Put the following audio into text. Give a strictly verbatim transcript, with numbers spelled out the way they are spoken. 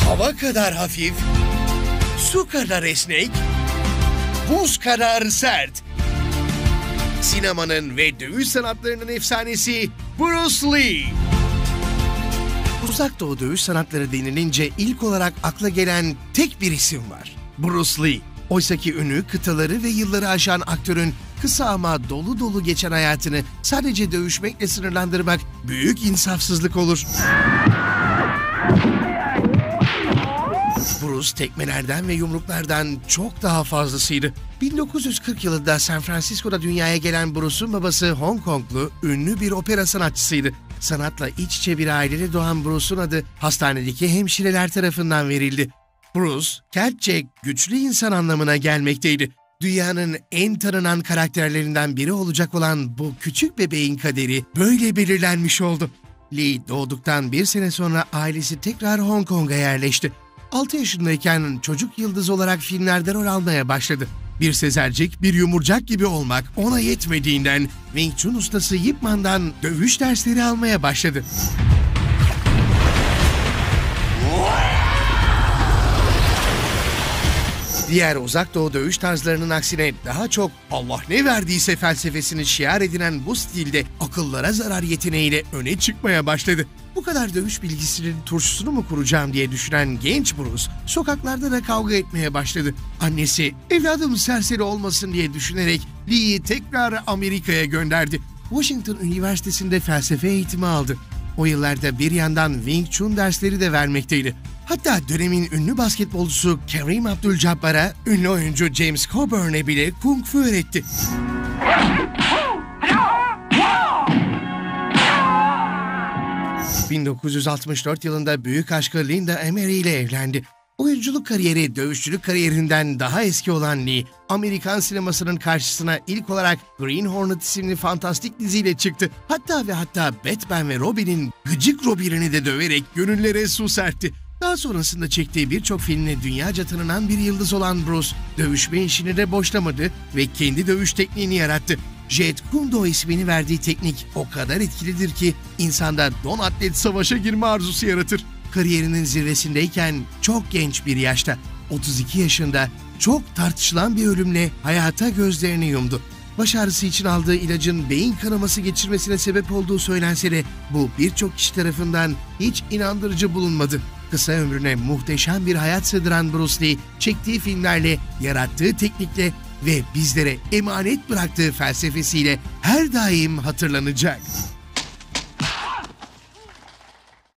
Hava kadar hafif, su kadar esnek, buz kadar sert. Sinemanın ve dövüş sanatlarının efsanesi Bruce Lee. Uzak Doğu dövüş sanatları denilince ilk olarak akla gelen tek bir isim var. Bruce Lee. Oysaki ünü, kıtaları ve yılları aşan aktörün kısa ama dolu dolu geçen hayatını sadece dövüşmekle sınırlandırmak büyük insafsızlık olur. Bruce tekmelerden ve yumruklardan çok daha fazlasıydı. bin dokuz yüz kırk yılında San Francisco'da dünyaya gelen Bruce'un babası Hong Konglu ünlü bir opera sanatçısıydı. Sanatla iç içe bir ailede doğan Bruce'un adı hastanedeki hemşireler tarafından verildi. Bruce, Keltçe güçlü insan anlamına gelmekteydi. Dünyanın en tanınan karakterlerinden biri olacak olan bu küçük bebeğin kaderi böyle belirlenmiş oldu. Lee doğduktan bir sene sonra ailesi tekrar Hong Kong'a yerleşti. altı yaşındayken çocuk yıldız olarak filmlerde rol almaya başladı. Bir sezercik, bir yumurcak gibi olmak ona yetmediğinden Wing Chun ustası Yip Man'dan dövüş dersleri almaya başladı. Diğer uzak doğu dövüş tarzlarının aksine daha çok Allah ne verdiyse felsefesini şiar edinen bu stilde akıllara zarar yeteneğiyle öne çıkmaya başladı. Bu kadar dövüş bilgisinin turşusunu mu kuracağım diye düşünen genç Bruce, sokaklarda da kavga etmeye başladı. Annesi, evladım serseri olmasın diye düşünerek Lee'yi tekrar Amerika'ya gönderdi. Washington Üniversitesi'nde felsefe eğitimi aldı. O yıllarda bir yandan Wing Chun dersleri de vermekteydi. Hatta dönemin ünlü basketbolcusu Kareem Abdul-Jabbar'a, ünlü oyuncu James Coburn'e bile Kung Fu öğretti. bin dokuz yüz altmış dört yılında büyük aşkı Linda Emery ile evlendi. Oyunculuk kariyeri dövüşçülük kariyerinden daha eski olan Lee, Amerikan sinemasının karşısına ilk olarak Green Hornet isimli fantastik diziyle çıktı. Hatta ve hatta Batman ve Robin'in gıcık Robin'i de döverek gönüllere su serpti. Daha sonrasında çektiği birçok filmle dünyaca tanınan bir yıldız olan Bruce, dövüşme işini de boşlamadı ve kendi dövüş tekniğini yarattı. Jeet Kune Do ismini verdiği teknik o kadar etkilidir ki insanda don atlet savaşa girme arzusu yaratır. Kariyerinin zirvesindeyken çok genç bir yaşta, otuz iki yaşında çok tartışılan bir ölümle hayata gözlerini yumdu. Baş ağrısı için aldığı ilacın beyin kanaması geçirmesine sebep olduğu söylense de bu birçok kişi tarafından hiç inandırıcı bulunmadı. Kısa ömrüne muhteşem bir hayat sığdıran Bruce Lee, çektiği filmlerle, yarattığı teknikle ve bizlere emanet bıraktığı felsefesiyle her daim hatırlanacak.